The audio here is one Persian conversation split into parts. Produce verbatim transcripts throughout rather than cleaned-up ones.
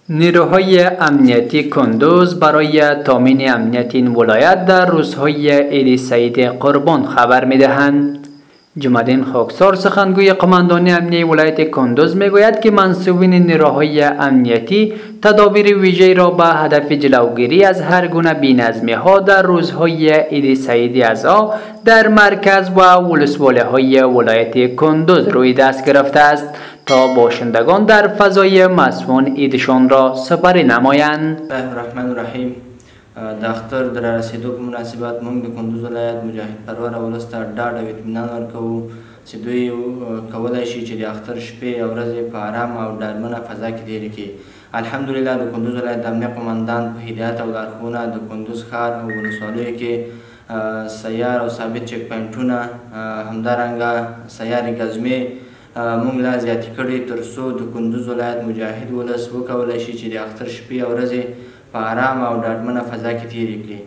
نیروهای امنیتی کندوز برای تامین امنیت این ولایت در روزهای عید سعید قربان خبر می‌دهند. جمع‌الدین خاکسار سخنگوی قماندانی امنیتی ولایت کندوز میگوید که منصوبین نیروهای امنیتی تدابیر ویژه‌ای را به هدف جلوگیری از هر گونه بی‌نظمی‌ها در روزهای عید سعید اضحی در مرکز و ولسوالی‌های ولایت کندوز روی دست گرفته است تا باشندگان در فضای مسموم عیدشان را سپری نمایند. الله الرحمن الرحیم. د اختر در رسیدو په مناسبت موږ د کندوز ولایت مجاهد پرور ولس ته ډاډ او اطمینان ورکوو چې دوی کولی شي چې د اختر شپې او ورځې په ارامه او ډاډمنه فضا کې تېرې کړي. الحمدلله د کندوز ولایت د امنیه قمندان په هدایت او لارښوونه د کندوز ښار او ولسوالیو کې سیار او ثابت چک پوینټونه همدارنګه سیارې ګزمې موږ لا زیاتې کړي تر څو د کندوز ولایت مجاهد ولس وکولی شي چې د اختر شپې او ورځې په آرام او ډاډمنه فضا کې تیری کړي.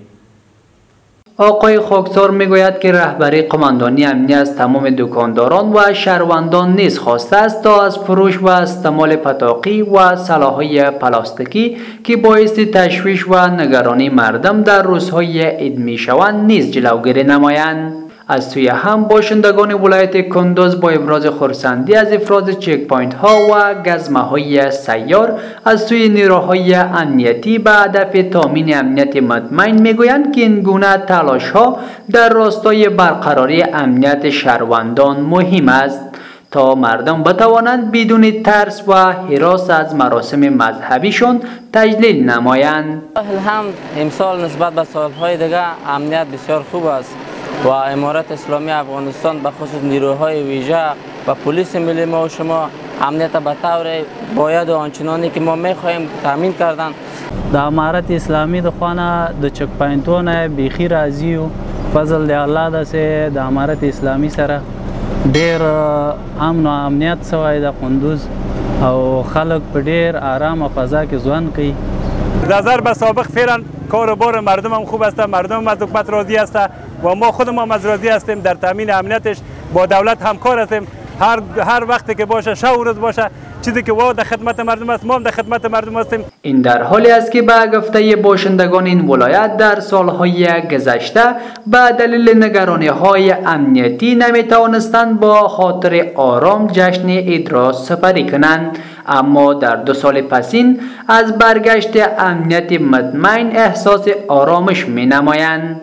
آقای خاکسار میگوید که رهبری قماندانی امنیت از تمام دکانداران و شهروندان نیز خواسته است تا از فروش و استعمال پتاقی و سلاح‌های پلاستیکی که باعث تشویش و نگرانی مردم در روزهای عید میشوند نیز جلوگیری نمایند. از سوی هم باشندگان ولایت کندوز با ابراز خرسندی از افراز چک پوینت ها و گزمه های سیار از سوی نیروهای امنیتی به هدف تامین امنیت مطمئن میگویند که این گونه تلاش ها در راستای برقراری امنیت شهروندان مهم است تا مردم بتوانند بدون ترس و هراس از مراسم مذهبیشان تجلیل نمایند. الحمد امسال نسبت به سالهای دیگر امنیت بسیار خوب است و امارت اسلامی افغانستان به خصوص نیروهای ویژه و پلیس ملی ما و شما امنیت به طور باید و آنچنانی که ما میخواهیم تامین کردن. د امارت اسلامی د خوانه د چک پوینټونو بیخي راځي او فضل دی الله داسې د امارت اسلامی سره ډیر امن او امنیت سوی د کندوز او خلک په ډیر آرام فضا کې ژوند کوي. نظر به سابق فعلا کار و بار مردم هم خوب است، مردم هم از حکومت راضی است و ما خودم هم از راضی هستیم. در تامین امنیتش با دولت همکار هستیم. هر هر وقتی که باشه شب و روز باشه چیزی که وا در خدمت مردم است ما هم در خدمت مردم هستیم. این در حالی است که به گفته باشندگان این ولایت در سالهای گذشته به دلیل نگرانی‌های امنیتی نمی‌توانستند با خاطر آرام جشن عید را سپری کنند، اما در دو سال پسین از برگشت امنیت مطمئن احساس آرامش می‌نمایند.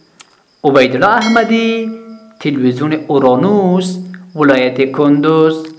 عبیدالله احمدی، تلویزیون اورانوس، ولایت کندوز.